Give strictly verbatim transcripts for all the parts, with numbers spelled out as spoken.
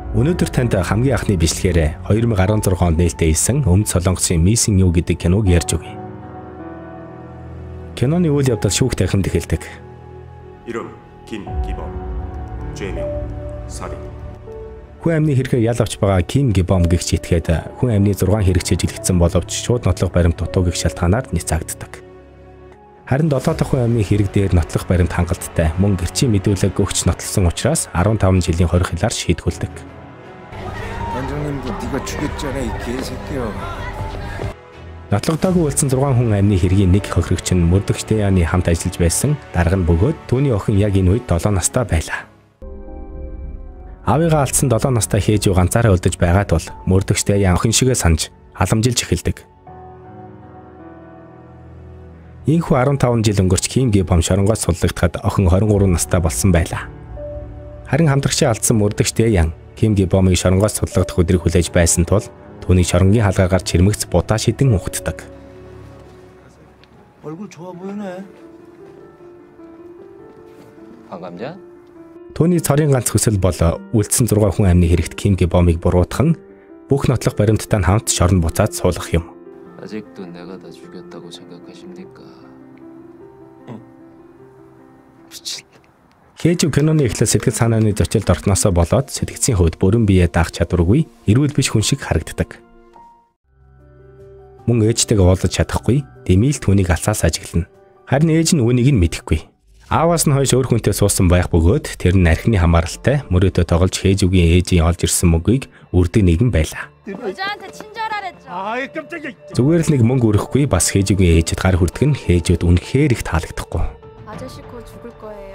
Өнөөдөр танд хамгийн анхны бичлэгээр two thousand sixteen онд нээлттэй хийсэн Өмнөд Солонгосын Missing You гэдэг киног ярьж өгье. киноны үйл явдал шүүх тархинд эхэлдэг. 이름 김기범, 죄명 살인. Хүн амны хэрэгээр ял авч байгаа Ким Гибом гэгч итгээд хүн амны six хэрэгчээ жилэгдсэн боловч шууд нотлох баримт дутуу гэх шалтгаанаар ницаагддаг. Харин долоо дахь хүн амны хэрэг дээр нотлох баримт хангалттай мөн гэрчийн мэдүүлэг өгч нотлсон учраас fifteen жилийн хорих хилаар шийдгүүлдэг. 원장님도 네가 죽였잖아 이 개새끼야. Нотлогдоогүй үлдсэн six хүн амны хэргийн нэг хохирогч нь мөрдөгчтэй яаны хамт ажиллаж байсан. Дарга нь бөгөөд түүний охин яг энэ үед seven настай байлаа. Аавыгаа алдсан seven настай хээж юу ганцаараа өлдөж байгаа тул мөрдөгчтэй яан охин шигээ санаж халамжилж эхэлдэг. Ийхүү fifteen жил өнгөрч Ким Гибом шоронгоос суллагдахад охин twenty-three настай болсон байлаа. Харин хамтрагчаа алдсан мөрдөгчтэй яан Ким Гибомыг шоронгоос суллагдах өдрийг хүлээж байсан тул түүний шоронгийн халгаагаар чирмэгц будаа шидэн ухтдаг. 얼굴 좋아 보이네. 반감자? Түүний цорын ганц хүсэл бол үлдсэн six хүн амны хэрэгт Ким Гибомыг буруутгах нь бүх нотлох баримттай хамт шорон буцаад суулгах юм. 아직도 내가 다 죽였다고 생각하십니까? 응. 미친. Хээж киноны эхлэл сэтгэл санааны зочилд ортносоо болоод сэтгцийн хувьд бүрэн биеэ даах чадваргүй, эрүүл биш хүн шиг харагддаг. Мөн ээжтэйгээ уулзаж чадахгүй, дэмийл түүнийг алсаас ажиглана. Харин ээж нь үүнийг нь мэдэхгүй. Ааваас нь хойш өөр хүнтэй суусан байх бөгөөд тэр нь архины хамааралтай мөрөөдөө тоглож Хээжүгийн ээжийн олж ирсэн мөнгийг үрдэг нэгэн байлаа. 여자한테 친절하랬죠. 아이 깜짝이야. Зүгээр л нэг мөнгө өрөхгүй бас Хээжүгийн ээжэд гар хүрдэг нь Хээжүүд үнэхээр их таалагдахгүй. 아저씨 곧 죽을 거예요.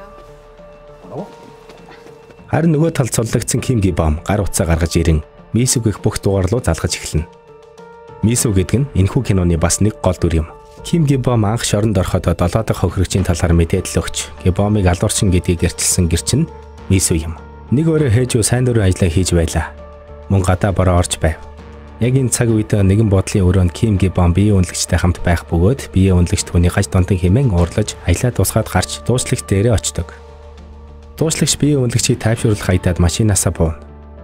Харин нөгөө талд суллагдсан Ким Гибом гар утсаа гаргаж ирэн Мисү гэх бүх дугаар руу залгаж эхэлнэ. Мисү гэдэг нь энэхүү киноны бас нэг гол дүр юм. Ким Гибом анх шоронд ороход долоо дахь хохирогчийн талаар мэдээлэл өгч Гибомыг алуурчин гэдгийг гэрчилсэн гэрчин Мисү юм. Нэг өөрөө Хээжүү сайн дурын ажиллаа хийж байлаа. Мөн гадаа бороо орж байв. Яг энэ цаг үед нэгэн бодлын өрөөнд Ким Гибом биеийн үнэлэгчтэй хамт байх бөгөөд биеийн үнэлэгч түүний гаж донтон хэмээн уурлаж аялаа тусгаад гарч дууслагч дээрээ очдог. Дууслагч биеийн үнэлэгчийг тайвшруулах хаydаад машинаасаа бууна.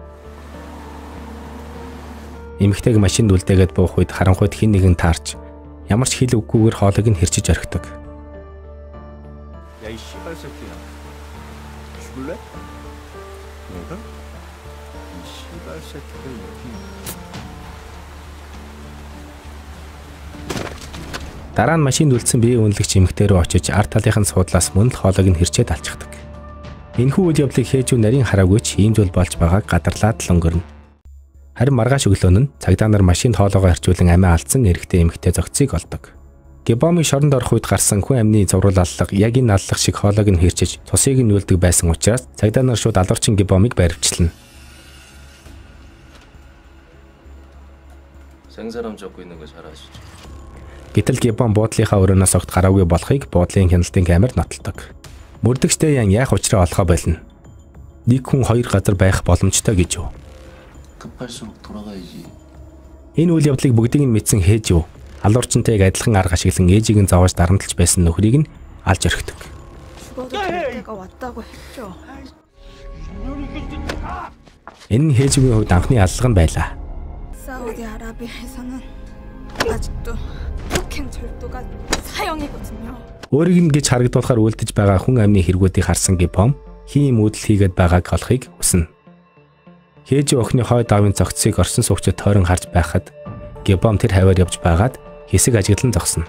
Эмэгтэйг машинд үлдээгээд буух үед харанхуйд хэн нэгэн таарч ямар ч хэл үггүйгээр хоолойг нь хэрчиж орхидог. 야이 씨발 새끼야. 죽을래? 내가? 이 씨발 새끼들 여기. Дараа нь машинд үлдсэн биеийн үнэлэгч эмэгтэй рүү очиж ард талынхын суудлаас мөн л хоолойг нь хэрчээд алчихдаг. Энэхүү үйл явдлыг Хээжүү нарийн хараагүй ч ийм зүйл болж байгааг гадарлаад л өнгөрнө. Харин маргааш өглөө нь цагдаа нар машинд хоолойгоо хэрчүүлэн амиа алдсан эрэгтэй эмэгтэй зогцыг олдог. Гибомыг шоронд орох үед гарсан хүн амны зурвал аллах яг энэ аллах шиг хоолойг нь хэрчиж цусыг нь үлдэг байсан учраас цагдаа нар шууд алуурчин Гибомыг баривчлана. 생사람 잡고 있는 거 잘 아시죠? Гэтэл Гибом буудлынхаа өрөөнөөс огт гараагүй болохыг буудлын хяналтын камерт нотолдог. Мөрдөгчтэй ян яах учраа олохоо болно. Нэг хүн хоёр газар байх боломжтой гэж юу? 급할수록 돌아가야지. Энэ үйл явдлыг бүгдийг нь мэдсэн Хээжүү алуурчинтэйг адилхан арга ашиглан ээжийг нь зовоож дарамтлж байсан нөхрийг нь алж орхидог. 죽어도 될 때가 왔다고 했죠. Энэ нь Хээжүүгийн хувьд анхны аллага нь байлаа. 사우디아라비아에서는 아직도 폭행 절도가 사형이거든요. Өөрийг нь гэж харагдуулахаар үлдэж байгаа хүн амны хэрэгүүдийг харсан Гибом хин юм үдэл хийгээд байгааг олохыг хүснэ. Хээжүү охины хой давын зогцсыг орсон суугчид тойрон харж байхад Гибом тэр хаваар явж байгаад хэсэг ажиглан зогсно.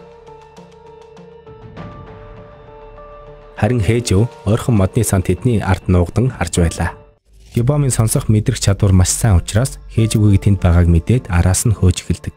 Харин Хээжүү ойрхон модны сан тэдний ард нуугдан харж байлаа. Гибомын сонсох мэдрэх чадвар маш сайн учраас Хээжүүгийн тэнд байгааг мэдээд араас нь хөөж эхэлдэг.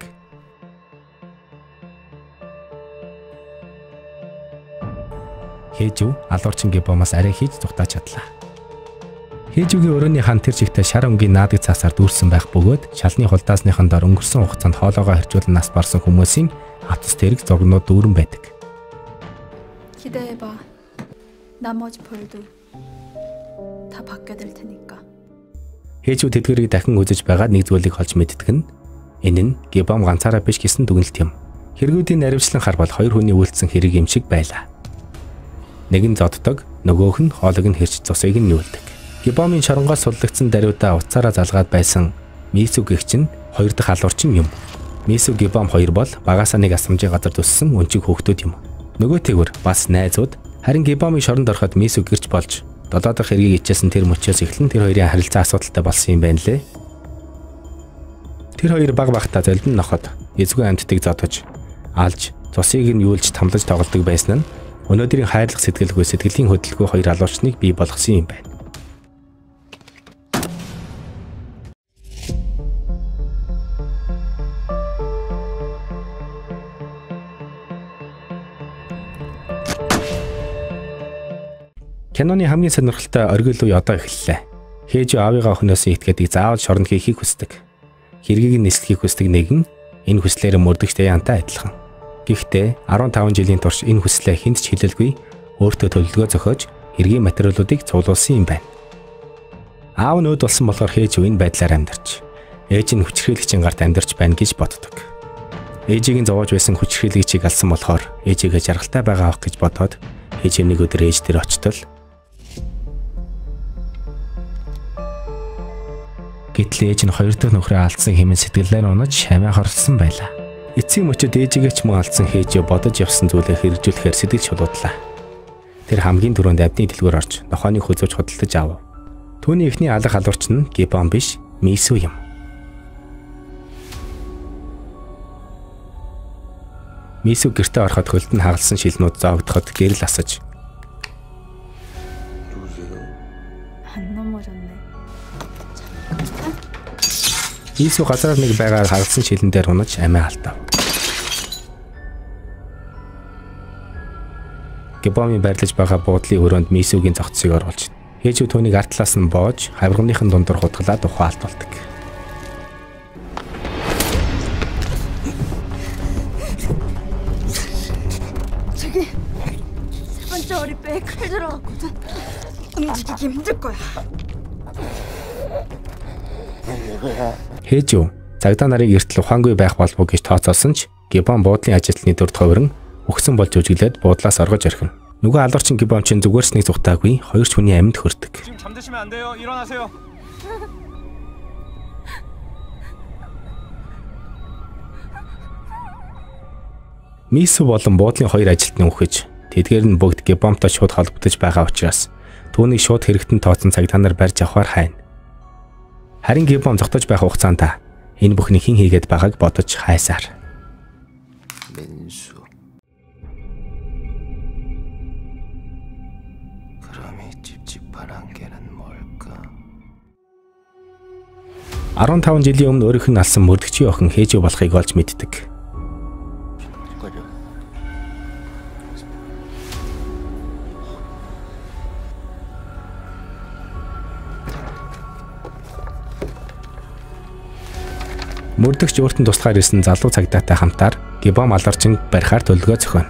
Хээжүү алуурчин Гибомоос арай хийж зугатаж чадлаа. Хээжүүгийн өрөөний хан тэр чигтээ шар өнгийн наадаг цаасаар дүүрсэн байх бөгөөд шалны хулдаасныхан дор өнгөрсөн хугацаанд хоолоогоо хэрчүүлэн нас барсан хүмүүсийн атас тэрэг зургнууд дүүрэн байдаг. 기대해봐. 나머지 벌도 다 받게 될 테니까. Хээжүү тэдгэрийг дахин үзэж байгаа нэг зүйлийг олж мэддэг нь энэ нь Гибом ганцаараа биш гэсэн дүгнэлт юм. Хэрэгүүдийн наривчлан харбал хоёр хүний үйлдсэн хэрэг юм шиг байлаа. Нэг нь зоддог, нөгөөх нь хоолойг нь хэрч цусыг нь нүүлдэг. Гибомын шоронгоос сурлагдсан даруйдаа уцаараа залгаад байсан Мисү гэгч нь хоёр дахь алуурчин юм. Мисү Гибом хоёр бол багаасаа нэг асамжийн газар төссөн өнчиг хүүхдүүд юм. Нөгөө тэгвэр бас найзууд. Харин Гибомын шоронд ороход Мисү гэрч болж долоо дахь хэргийг ичээсэн тэр мөчөөс эхлэн тэр хоёрын харилцаа асуудалтай болсон юм байна лээ. Тэр хоёр баг багтаа золдон ноход эзгүй амьтдыг зодож алж цусыг нь юулж тамлаж тоглодог байсан нь өнөөдрийн хайрлах сэтгэлгүй сэтгэлийн хөдөлгөөн хоёр алуурчныг бий болгосон юм байна. Киноны хамгийн сонирхолтой оргил үе одоо эхэллээ. Хээжүү аавыгаа охиноос итгээдэг заавал шоронд хийхийг хүсдэг. Хэргийг нь нислэхийг хүсдэг нэгэн энэ хүслээр мөрдөгчтэй янтай адилхан. Гэхдээ арван таван жилийн турш энэ хүслээ хэнд ч хэлэлгүй өөртөө төлөвлөгөө зохиож хэргийн материалуудыг цуглуулсан юм байна. Аав нь өөд болсон болохоор хээжүү энэ байдлаар амьдарч ээж нь хүчирхийлэгчийн гарт амьдарч байна гэж боддог. Ээжийг нь зовоож байсан хүчирхийлэгчийг алсан болохоор ээжигээ жаргалтай байгаа авах гэж бодоод хээжээ нэг өдөр ээж дээр очтол гэтэл ээж нь хоёр дахь нөхрөө алдсан хэмээн сэтгэлээр унаж шамаа хорсон байлаа. Эцсийн мөчөд ээжигээ ч мөн алдсан хээжээ бодож явсан зүйлээ хэрэгжүүлэхээр сэтгэл чулуудлаа. Тэр хамгийн түрүүнд амтны дэлгүүр орж нохооныг хөлзөөж худалдаж авав. Түүний эхний алах алуурч нь Гибом биш, Мисү юм. Мисү гэртээ ороход хөлд нь хагалсан шилнүүд зоогдоход гэрэл асаж Мисү газар нэг байгаар хагалсан шилэн дээр унаж амиа алдав. Гибомын байрлаж байгаа буудлын өрөөнд Мисүгийн зогцсыг оруулж хээжүү түүнийг арт талаас нь боож хавиргамныхын дундор хутгалаад ухаалтуулдаг. 저기 세 번째 어리배에 칼 들어갔거든. 움직이기 힘들 거야. Хээжүү цагдаа нарыг эртэл ухаангүй байх болов гэж тооцоосон ч Гибом буудлын ажилтны дүрд хувиран өгсөн болж үжиглээд буудлаас оргож орхино. Нөгөө алуурчин Гибом чинь зүгээрснийг зүгтаагүй хоёр ч хүний амьд хүрдэг. 지금 잠드시면 안 돼요. 일어나세요. Мисү болон буудлын хоёр ажилтны үхэж тэдгээр нь бүгд Гибомтой шууд холбогдож байгаа учраас түүнийг шууд хэрэгтэн тооцсон цагдаа нар барьж авахар хайна. Харин Гибом зогтож байх хугацаанд энэ бүхний хэн хийгээд байгааг бодож хайсаар. 민수. 그럼 이 찝찝한 안개는 뭘까? арван таван жилийн өмнө өөрийнх нь алсан мөрдөгчийн охин хээжүү болохыг олж мэддэг. Мөрдөгч өөрт нь туслахаар ирсэн залуу цагдаатай хамтаар Гибом алуурчин барихаар төлөвлөгөө зохионо.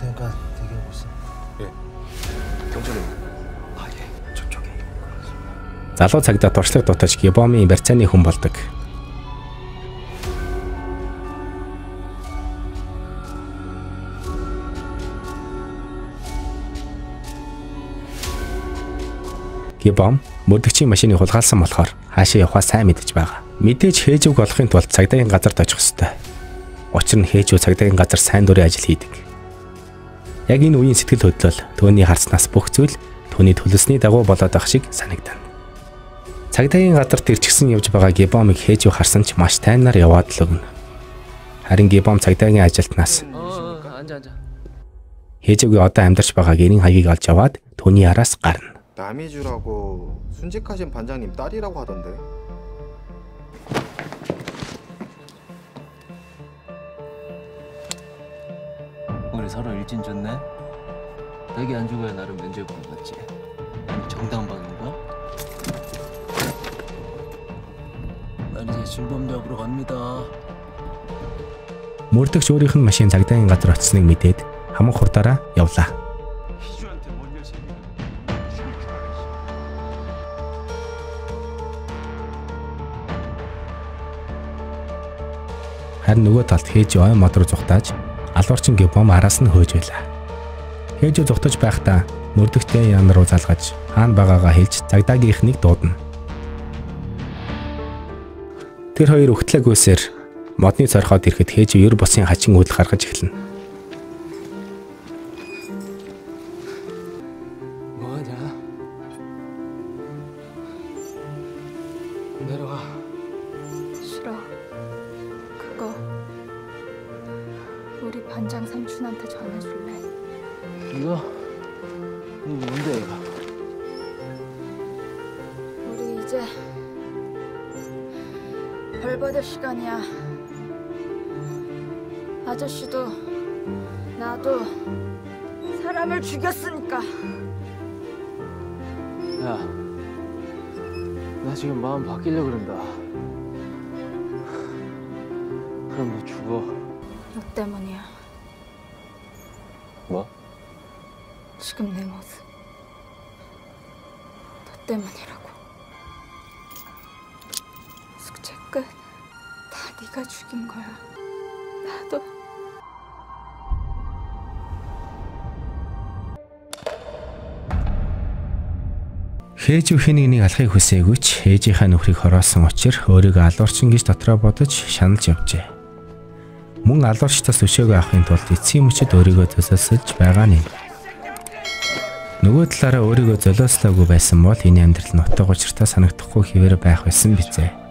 Залуу цагдаа туршлага дутаж Гибомын барьцааны хүн болдог. Гибом мөрдөгчийн машиныг хулгайлсан болохоор хаашаа явахаа сайн мэдэж байгаа. Мэдээж хээжүүг олохын тулд цагдаагийн газарт очих ёстой. Учир нь хээжүү цагдаагийн газар сайн дурын ажил хийдэг. Яг энэ үеийн сэтгэл хөдлөл түүний харснаас бүх зүйл түүний төлөвлөсний дагуу болоод байх шиг санагдана. Цагдаагийн газарт ирчихсэн явж байгаа Гибомыг хээжүү харсан ч маш тайвнаар яваад л өгнө. Харин Гибом цагдаагийн ажилтнаас хээжүүгийн одоо амьдарч байгаа гэрийн хаягийг олж аваад түүний араас гарна. 남이주라고 순직하신 반장님 딸이라고 하던데. 우리 서로 일진 좋네. 자기 안 죽어야 나름 면죄부 같지. 아니 정당 받는 거야? 난 이제 진범 잡으러 갑니다. Мөрдөгч өөрийнх нь машин цагдаагийн газар очсныг мэдээд хамаг хурдаараа явлаа. 희주한테 뭔 녀석이야? Харин нөгөө талд хээж ой мод руу зүхтааж алуурчин Гибом араас нь хөөж байлаа. Хээж зүхтаж байхдаа мөрдөгтэй ян руу залгаж хаана байгаагаа хэлж цагдаагийнхнийг дуудана. Тэр хоёр өгтлэгөөсөр модны цорхоод ирэхэд хээж ер бусын хачин үйл гаргаж эхэлнэ. 뭐하냐? 내려와. 싫어. 그거 우리 반장 삼촌한테 전해줄래? 이거? 이거 뭔데 이거? 우리 이제 벌 받을 시간이야. 아저씨도 나도 사람을 죽였으니까. 야, 나 지금 마음 바뀌려고 그런다. 그럼 너 죽어. 너 때문이야. 뭐? 지금 내 모습. 너 때문이라고. 숙제 끝. 다 네가 죽인 거야. 나도. Хээж үхэн нэгнийг алахыг хүсээгүй ч ээжийнхаа нөхрийг хороосон учраас өөрийгөө алуурчин гэж дотроо бодож шаналж явжээ. Мөн алуурчтаас өшөөгөө авахын тулд эцсийн мөчөд өөрийгөө төсөөлсөж байгаа нь. Нөгөө талаараа өөрийгөө золиослоогүй байсан бол энэ амьдрал нутаг учиртай санагдахгүй хэвээр байх байсан бизээ.